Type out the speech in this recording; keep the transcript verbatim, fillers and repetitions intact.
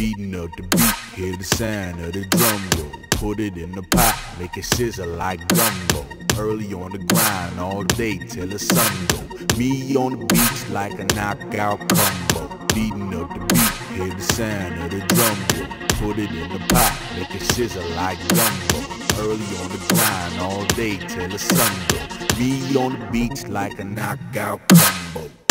Beating up the beat, hear the sound of the drum roll. Put it in the pot, make it sizzle like gumbo. Early on the grind, all day till the sun go. Me on the beach like a knockout combo. Beating up the beat, hear the sound of the drum roll. Put it in the pot, make it sizzle like gumbo. Early on the grind, all day till the sun go. Me on the beach like a knockout combo.